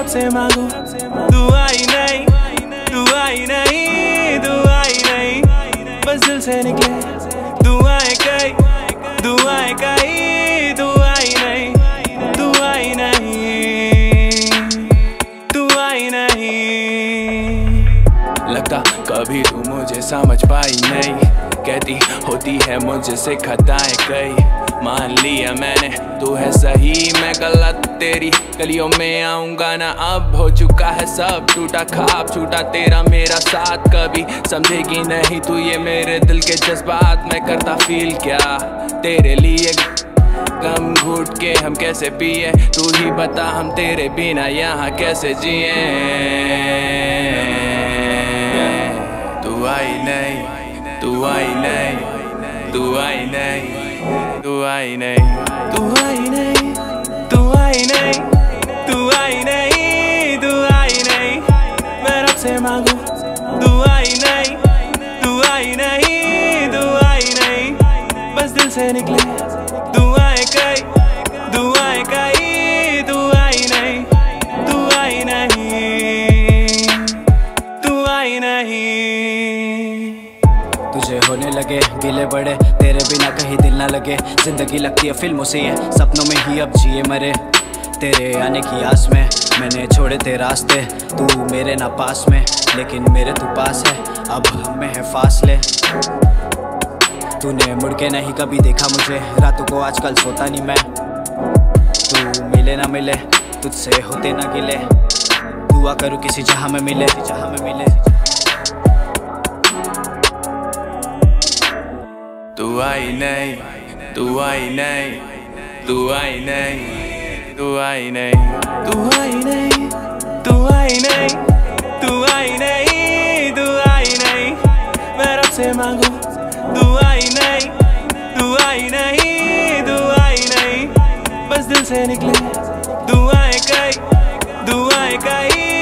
से मांगू दुआ ही नहीं, दुआ ही नहीं, दुआ ही नहीं, बस दिल से निकले दुआएं कई, दुआएं कई, दुआ ही नहीं, दुआ ही नहीं, दुआ ही नहीं। लगता कभी तू मुझे समझ पाई नहीं, कहती होती है मुझसे खताएं कई, मान लिया मैंने तू है सही मैं गलत, तेरी गलियों में आऊंगा ना अब, हो चुका है सब टूटा ख्वाब छूटा तेरा मेरा साथ, कभी समझेगी नहीं तू ये मेरे दिल के जज्बात, मैं करता फील क्या तेरे लिए, गम घुट के हम कैसे पिए, तू ही बता हम तेरे बिना यहाँ कैसे जिए। तू आई नहीं, तू आई नहीं, तू आई नहीं, तू आई नहीं, तू आई नहीं, तू आई नहीं, तू आई नहीं, तू आई नहीं, मैं रब से मांगू दुआ ही नहीं, दुआ ही नहीं, दुआ ही नहीं, बस दिल से निकले दुआएं कई, दुआएं कई, दुआ ही नहीं, दुआ ही नहीं, दुआ ही नहीं। तुझे होने लगे गिले बड़े तेरे बिना कहीं दिल ना लगे, जिंदगी लगती है फिल्मों से है सपनों में ही अब जिए मरे, तेरे आने की आस में मैंने छोड़े थे रास्ते, तू मेरे ना पास में लेकिन मेरे तू पास है, अब हमें है फासले, तूने मुड़ के नहीं कभी देखा मुझे, रातों को आजकल सोता नहीं मैं, तू मिले ना मिले तुझसे होते ना गिले, दुआ करूँ किसी जहाँ में मिले, जहाँ में मिले। तू आई नहीं, तू आई नहीं, तू आई नहीं, तू आई नहीं, तू आई नहीं, तू आई नहीं, तू आई नहीं, तू आई नहीं, मैं रब से मांगू दुआ ही नहीं, दुआ ही नहीं, दुआ ही नहीं, बस दिल से निकले दुआएं कई, दुआएं कई।